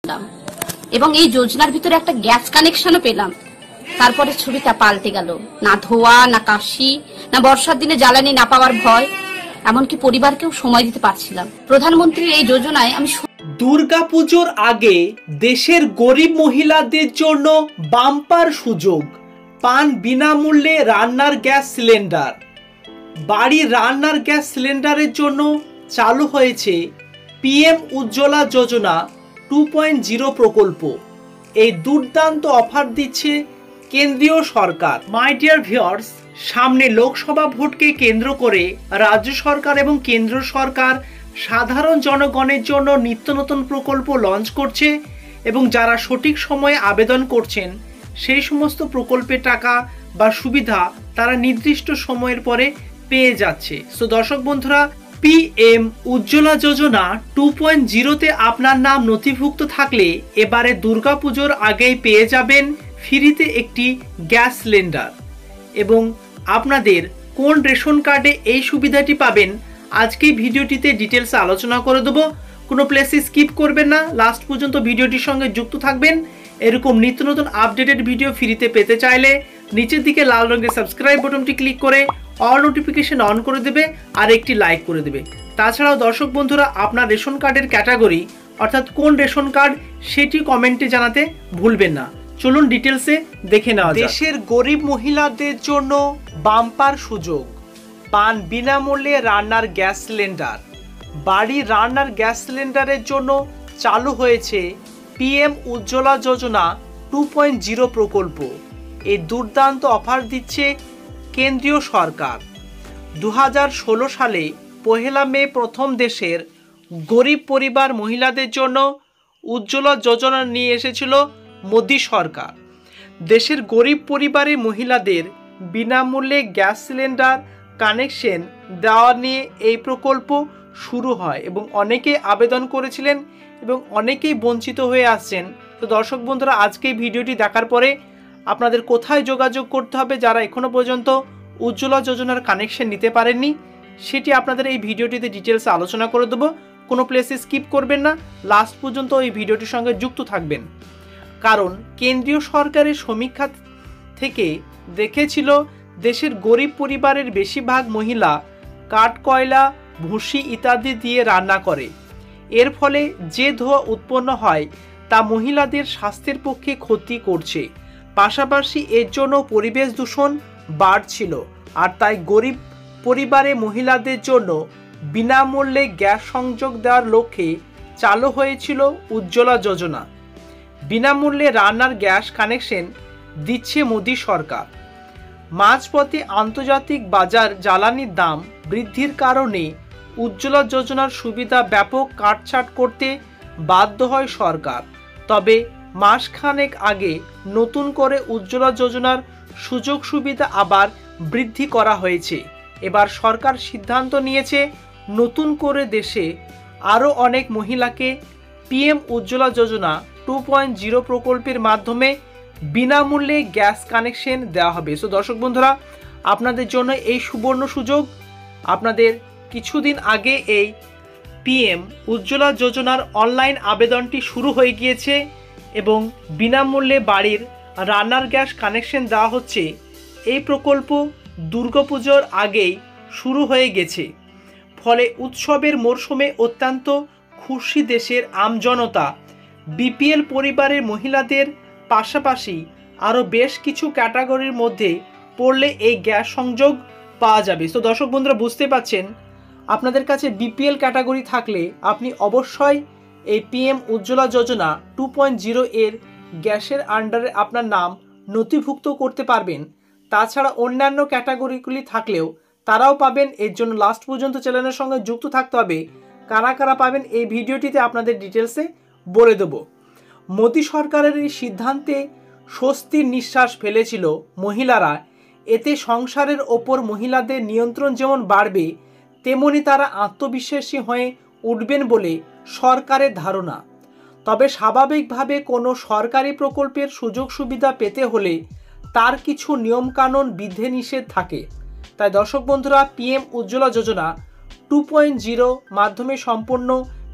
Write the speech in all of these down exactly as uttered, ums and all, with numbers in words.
এবং এই যোজনার ভিতরে একটা গ্যাস কানেকশনও পেলাম। তারপরে ছবিটা পাল্টে গেল। না ধোয়া, না কাশি, না বর্ষার দিনে জ্বালানি না পাওয়ার ভয়, এমনকি পরিবারকেও সময় দিতে পারছিলাম। প্রধানমন্ত্রীর এই যোজনায় আমি দুর্গাপুজোর আগে দেশের গরিব মহিলাদের জন্য বাম্পার সুযোগ, পান বিনামূল্যে রান্নার গ্যাস সিলিন্ডার। বাড়ির রান্নার গ্যাস সিলিন্ডারের জন্য চালু হয়েছে PM Ujjwala Yojana two point zero প্রকল্প। এই দুর্দান্ত অফার দিচ্ছে কেন্দ্রীয় সরকার। মাই ডিয়ার ভিউয়ার্স, সামনে লোকসভা ভোটকে কেন্দ্র করে রাজ্য সরকার এবং কেন্দ্র সরকার সাধারণ জনগণের জন্য নিত্য নতুন প্রকল্প লঞ্চ করছে এবং যারা সঠিক সময়ে আবেদন করছেন সেই সমস্ত প্রকল্পের টাকা বা সুবিধা তারা নির্দিষ্ট সময়ের পরে পেয়ে যাচ্ছে। সো দর্শক বন্ধুরা, PM Ujjwala Yojana two point জিরোতে আপনার নাম নথিভুক্ত থাকলে এবারে দুর্গাপুজোর আগেই পেয়ে যাবেন ফ্রিতে একটি গ্যাস সিলিন্ডার। এবং আপনাদের কোন রেশন কার্ডে এই সুবিধাটি পাবেন আজকেই ভিডিওটিতে ডিটেলসে আলোচনা করে দেবো। কোনো প্লেসে স্কিপ করবেন না, লাস্ট পর্যন্ত ভিডিওটির সঙ্গে যুক্ত থাকবেন। এরকম নিত্য নতুন আপডেটেড ভিডিও ফ্রিতে পেতে চাইলে নিচের দিকে লাল রঙের সাবস্ক্রাইব বাটনটি ক্লিক করে অল নোটিফিকেশন অন করে দেবে আর একটি লাইক করে দেবে। তাছাড়াও দর্শক বন্ধুরা, আপনার রেশন কার্ডের ক্যাটাগরি অর্থাৎ কোন রেশন কার্ড সেটি কমেন্টে জানাতে ভুলবেন না। চলুন ডিটেলসে দেখে নেওয়া যাক। দেশের গরিব মহিলাদের জন্য বাম্পার সুযোগ, পান বিনামূল্যে রান্নার গ্যাস সিলিন্ডার। বাড়ির রান্নার গ্যাস সিলিন্ডারের জন্য চালু হয়েছে PM Ujjwala Yojana two point zero প্রকল্প। এই দুর্দান্ত অফার দিচ্ছে কেন্দ্রীয় সরকার। দু হাজার ষোলো সালে পহেলা মে প্রথম দেশের গরিব পরিবার মহিলাদের জন্য উজ্জ্বলা যোজনা নিয়ে এসেছিল মোদী সরকার। দেশের গরিব পরিবারের মহিলাদের বিনামূল্যে গ্যাস সিলিন্ডার কানেকশন দেওয়া নিয়ে এই প্রকল্প শুরু হয় এবং অনেকেই আবেদন করেছিলেন এবং অনেকেই বঞ্চিত হয়ে আসছেন। তো দর্শক বন্ধুরা, আজকে এই ভিডিওটি দেখার পরে আপনাদের কোথায় যোগাযোগ করতে হবে যারা এখনো পর্যন্ত উজ্জ্বলা যোজনার কানেকশন নিতে পারেননি সেটি আপনাদের এই ভিডিওটিতে ডিটেলসে আলোচনা করে দেবো। কোনো প্লেসে স্কিপ করবেন না, লাস্ট পর্যন্ত এই ভিডিওটির সঙ্গে যুক্ত থাকবেন। কারণ কেন্দ্রীয় সরকারের সমীক্ষা থেকে দেখেছিল দেশের গরিব পরিবারের বেশিরভাগ মহিলা কাঠ, কয়লা, ভুসি ইত্যাদি দিয়ে রান্না করে। এর ফলে যে ধোঁয়া উৎপন্ন হয় তা মহিলাদের স্বাস্থ্যের পক্ষে ক্ষতি করছে, পাশাপাশি এর জন্য পরিবেশ দূষণ বাড়ছিল। আর তাই গরিব পরিবারে মহিলাদের জন্য বিনামূল্যে গ্যাস সংযোগ দেওয়ার লক্ষ্যে চালু হয়েছিল উজ্জ্বলা যোজনা। বিনামূল্যে রান্নার গ্যাস কানেকশন দিচ্ছে মোদী সরকার। মাঝপথে আন্তর্জাতিক বাজার জ্বালানির দাম বৃদ্ধির কারণে উজ্জ্বলা যোজনার সুবিধা ব্যাপক কাটছাঁট করতে বাধ্য হয় সরকার। তবে মাসখানেক আগে নতুন করে উজ্জ্বলা যোজনার সুযোগ সুবিধা আবার বৃদ্ধি করা হয়েছে। এবার সরকার সিদ্ধান্ত নিয়েছে নতুন করে দেশে আরও অনেক মহিলাকে PM Ujjwala Yojana two point zero প্রকল্পের মাধ্যমে বিনামূল্যে গ্যাস কানেকশন দেওয়া হবে। সো দর্শক বন্ধুরা, আপনাদের জন্য এই সুবর্ণ সুযোগ। আপনাদের কিছুদিন আগে এই পিএম উজ্জ্বলা যোজনার অনলাইন আবেদনটি শুরু হয়ে গিয়েছে এবং বিনামূল্যে বাড়ির রান্নার গ্যাস কানেকশন দেওয়া হচ্ছে। এই প্রকল্প দুর্গাপুজোর আগেই শুরু হয়ে গেছে, ফলে উৎসবের মরশুমে অত্যন্ত খুশি দেশের আমজনতা। বিপিএল পরিবারের মহিলাদের পাশাপাশি আরও বেশ কিছু ক্যাটাগরির মধ্যে পড়লে এই গ্যাস সংযোগ পাওয়া যাবে। তো দর্শক বন্ধুরা, বুঝতে পারছেন আপনাদের কাছে বিপিএল ক্যাটাগরি থাকলে আপনি অবশ্যই এই PM Ujjwala Yojana two point zero এর গ্যাসের আন্ডারে আপনার নাম নথিভুক্ত করতে পারবেন। তাছাড়া অন্যান্য ক্যাটাগরিগুলি থাকলেও তারাও পাবেন। এর জন্য লাস্ট পর্যন্ত চ্যানেলের সঙ্গে যুক্ত থাকতে হবে। কারা কারা পাবেন এই ভিডিওটিতে আপনাদের ডিটেলসে বলে দেব। মোদী সরকারের এই সিদ্ধান্তে স্বস্তির নিঃশ্বাস ফেলেছিল মহিলারা। এতে সংসারের ওপর মহিলাদের নিয়ন্ত্রণ যেমন বাড়বে, তেমনি তারা আত্মবিশ্বাসী হয়ে উঠবেন বলে সরকারের ধারণা। তবে স্বাভাবিকভাবে কোনো সরকারি প্রকল্পের সুযোগ সুবিধা পেতে হলে তার কিছু নিয়মকানুন বিধিনিষেধ থাকে। তাই দর্শক বন্ধুরা, PM Ujjwala Yojana two point zero মাধ্যমে সম্পন্ন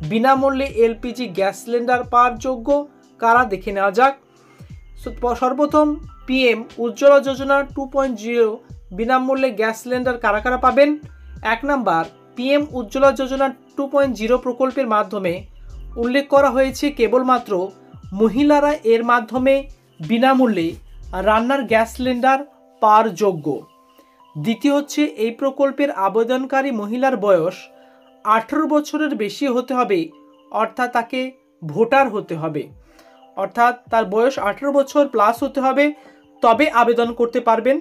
বিনামূল্যে এলপিজি গ্যাস সিলিন্ডার পাওয়ার যোগ্য কারা দেখে নেওয়া যাক। সর্বপ্রথম PM Ujjwala Yojana two point zero বিনামূল্যে গ্যাস সিলিন্ডার কারা কারা পাবেন। এক number, PM Ujjwala Yojana two point zero প্রকল্পের মাধ্যমে উল্লেখ করা হয়েছে কেবলমাত্র মহিলারা এর মাধ্যমে বিনামূল্যে রান্নার গ্যাস সিলিন্ডার পাওয়ার যোগ্য। দ্বিতীয় হচ্ছে, এই প্রকল্পের আবেদনকারী মহিলার বয়স আঠেরো বছরের বেশি হতে হবে, অর্থাৎ তাকে ভোটার হতে হবে, অর্থাৎ তার বয়স আঠেরো বছর প্লাস হতে হবে, তবে আবেদন করতে পারবেন।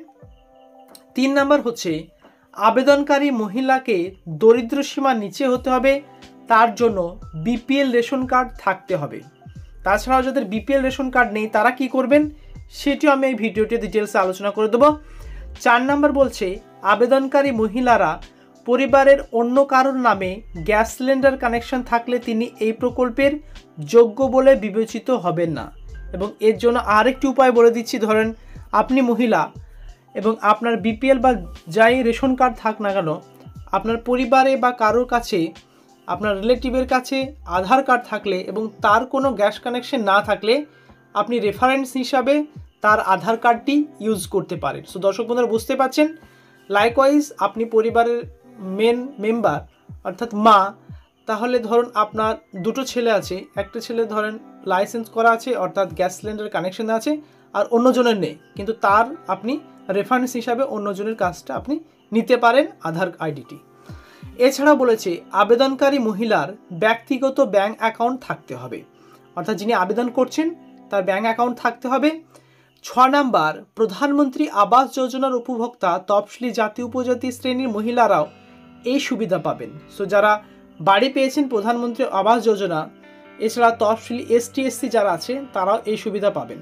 তিন নাম্বার হচ্ছে, আবেদনকারী মহিলাকে দরিদ্র সীমার নিচে হতে হবে, তার জন্য বিপিএল রেশন কার্ড থাকতে হবে। তাছাড়াও যাদের বিপিএল রেশন কার্ড নেই তারা কি করবেন সেটিও আমি এই ভিডিওতে ডিটেলসে আলোচনা করে দেবো। চার নাম্বার বলছে, আবেদনকারী মহিলারা পরিবারের অন্য কারোর নামে গ্যাস সিলিন্ডার কানেকশন থাকলে তিনি এই প্রকল্পের যোগ্য বলে বিবেচিত হবেন না। এবং এর জন্য আরেকটি উপায় বলে দিচ্ছি, ধরেন আপনি মহিলা এবং আপনার বিপিএল বা যাই রেশন কার্ড থাক না কেন, আপনার পরিবারে বা কারোর কাছে, আপনার রিলেটিভের কাছে আধার কার্ড থাকলে এবং তার কোনো গ্যাস কানেকশন না থাকলে আপনি রেফারেন্স হিসাবে তার আধার কার্ডটি ইউজ করতে পারেন। সো দর্শক বন্ধুরা বুঝতে পারছেন। লাইকওয়াইজ আপনি পরিবারের মেন মেম্বার অর্থাৎ মা, তাহলে ধরুন আপনার দুটো ছেলে আছে, একটা ছেলে ধরেন লাইসেন্স করা আছে অর্থাৎ গ্যাস সিলিন্ডার কানেকশন আছে, আর অন্যজনের নেই, কিন্তু তার আপনি রেফারেন্স হিসাবে অন্যজনের কাজটা আপনি নিতে পারেন আধার আইডিটি। এছাড়া বলেছে, আবেদনকারী মহিলার ব্যক্তিগত ব্যাংক অ্যাকাউন্ট থাকতে হবে, অর্থাৎ যিনি আবেদন করছেন তার ব্যাংক অ্যাকাউন্ট থাকতে হবে। ছ নাম্বার, প্রধানমন্ত্রী আবাস যোজনার উপভোক্তা তফসিলি জাতি উপজাতি শ্রেণীর মহিলারাও এই সুবিধা পাবেন। সো যারা বাড়ি পেয়েছেন প্রধানমন্ত্রী আবাস যোজনা, এছাড়া তফসিলি এসটি এসসি যারা আছে তারাও এই সুবিধা পাবেন।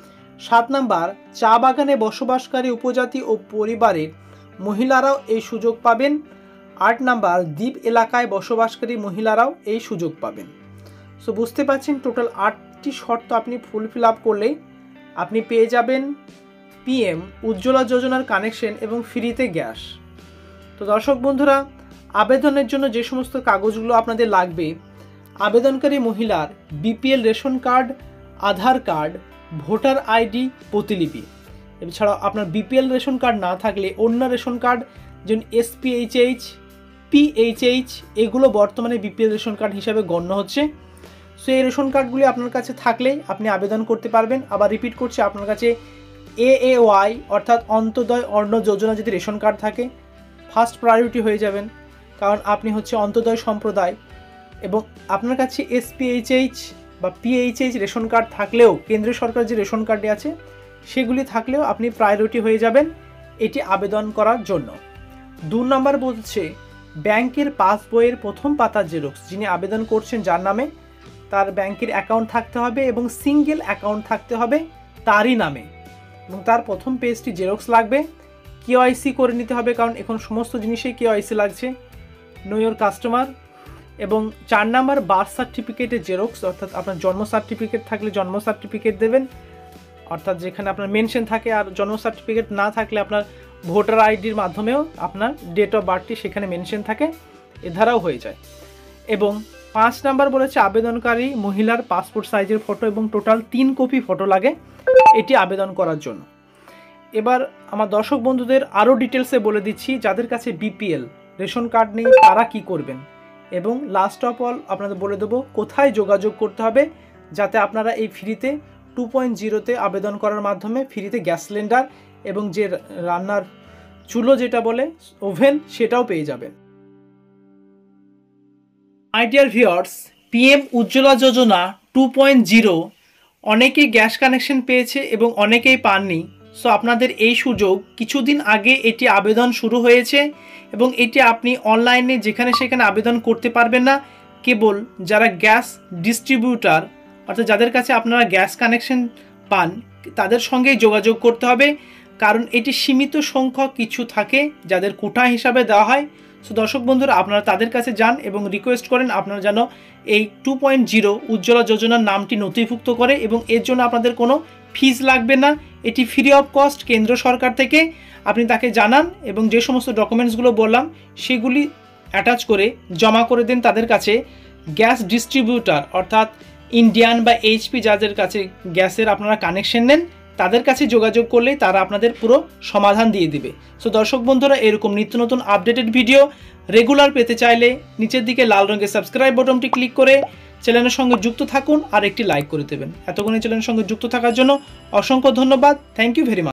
সাত নাম্বার, চা বাগানে বসবাসকারী উপজাতি ও পরিবারের মহিলারাও এই সুযোগ পাবেন। আট নাম্বার, দ্বীপ এলাকায় বসবাসকারী মহিলারাও এই সুযোগ পাবেন। সো বুঝতে পারছেন, টোটাল আটটি শর্ত আপনি ফুলফিল আপ করলেই আপনি পেয়ে যাবেন পিএম উজ্জ্বলা যোজনার কানেকশন এবং ফ্রিতে গ্যাস। তো দর্শক বন্ধুরা, আবেদনের জন্য যে সমস্ত কাগজগুলো আপনাদের লাগবে, আবেদনকারী মহিলার BPL ration card, Aadhaar card, voter ID প্রতিলিপি। এছাড়াও আপনার বিপিএল রেশন কার্ড না থাকলে অন্য রেশন কার্ড যেমন এসপিএইচএইচ, পিএইচএইচ, এগুলো বর্তমানে বিপিএল রেশন কার্ড হিসাবে গণ্য হচ্ছে। সো এই রেশন কার্ডগুলি আপনার কাছে থাকলেই আপনি আবেদন করতে পারবেন। আবার রিপিট করছি, আপনার কাছে এএওয়াই অর্থাৎ অন্তোদয় অন্ন যোজনা যদি রেশন কার্ড থাকে ফার্স্ট প্রায়োরিটি হয়ে যাবেন, কারণ আপনি হচ্ছে অন্তোদয় সম্প্রদায়। এবং আপনার কাছে এসপিএইচএইচ বা পিএইচএইচ রেশন কার্ড থাকলেও, কেন্দ্রীয় সরকার যে রেশন কার্ডে আছে সেগুলি থাকলেও আপনি প্রায়োরিটি হয়ে যাবেন এটি আবেদন করার জন্য। দু নম্বর বলছে, ব্যাংকের পাসবইয়ের প্রথম পাতার জেরক্স, যিনি আবেদন করছেন যার নামে, তার ব্যাংকের অ্যাকাউন্ট থাকতে হবে এবং সিঙ্গেল অ্যাকাউন্ট থাকতে হবে তারই নামে, এবং তার প্রথম পেজটি জেরক্স লাগবে। কেওয়াইসি করে নিতে হবে, কারণ এখন সমস্ত জিনিসেই কেওয়াইসি লাগছে, নো ইওর কাস্টমার। এবং চার নাম্বার, বার্থ সার্টিফিকেটের জেরক্স, অর্থাৎ আপনার জন্ম সার্টিফিকেট থাকলে জন্ম সার্টিফিকেট দেবেন, অর্থাৎ যেখানে আপনার মেনশন থাকে, আর জন্ম সার্টিফিকেট না থাকলে আপনার ভোটার আইডির মাধ্যমেও আপনার ডেট অফ বার্থটি সেখানে মেনশন থাকে, এ ধারাও হয়ে যায়। এবং পাঁচ নাম্বার বলেছে, আবেদনকারী মহিলার পাসপোর্ট সাইজের ফটো এবং টোটাল তিন কপি ফটো লাগে এটি আবেদন করার জন্য। এবার আমার দর্শক বন্ধুদের আরও ডিটেলসে বলে দিচ্ছি, যাদের কাছে বিপিএল রেশন কার্ড নেই তারা কি করবেন, এবং লাস্ট অফ অল আপনাদের বলে দেবো কোথায় যোগাযোগ করতে হবে যাতে আপনারা এই ফ্রিতে টু পয়েন্ট জিরোতে আবেদন করার মাধ্যমে ফ্রিতে গ্যাস সিলিন্ডার এবং যে রান্নার চুলো যেটা বলে ওভেন সেটাও পেয়ে যাবেন। My dear viewers, PM Ujjwala Yojana two point zero অনেকেই গ্যাস কানেকশন পেয়েছে এবং অনেকেই পাননি। সো আপনাদের এই সুযোগ, কিছুদিন আগে এটি আবেদন শুরু হয়েছে এবং এটি আপনি অনলাইনে যেখানে সেখানে আবেদন করতে পারবেন না, কেবল যারা গ্যাস ডিস্ট্রিবিউটার অর্থাৎ যাদের কাছে আপনারা গ্যাস কানেকশন পান তাদের সঙ্গেই যোগাযোগ করতে হবে, কারণ এটি সীমিত সংখ্যক কিছু থাকে যাদের কোটা হিসাবে দেওয়া হয়। সো দর্শক বন্ধুরা, আপনারা তাদের কাছে যান এবং রিকোয়েস্ট করেন আপনারা যেন এই টু পয়েন্ট জিরো উজ্জ্বলা যোজনার নামটি নথিভুক্ত করে, এবং এর জন্য আপনাদের কোনো ফিজ লাগবে না, এটি ফ্রি অফ কস্ট কেন্দ্র সরকার থেকে। আপনি তাকে জানান এবং যে সমস্ত ডকুমেন্টসগুলো বললাম সেগুলি অ্যাটাচ করে জমা করে দেন তাদের কাছে, গ্যাস ডিস্ট্রিবিউটার অর্থাৎ ইন্ডিয়ান বা এইচপি যাদের কাছে গ্যাসের আপনারা কানেকশন নেন তাদের কাছে যোগাযোগ করলেই তারা আপনাদের পুরো সমাধান দিয়ে দিবে। সো দর্শক বন্ধুরা, এরকম নিত্য নতুন আপডেটেড ভিডিও রেগুলার পেতে চাইলে নিচের দিকে লাল রঙের সাবস্ক্রাইব বাটনটি ক্লিক করে চ্যানেলের সঙ্গে যুক্ত থাকুন আর একটি লাইক করে দেবেন। এতক্ষণ এই চ্যানেলের সঙ্গে যুক্ত থাকার জন্য অসংখ্য ধন্যবাদ। Thank you very much.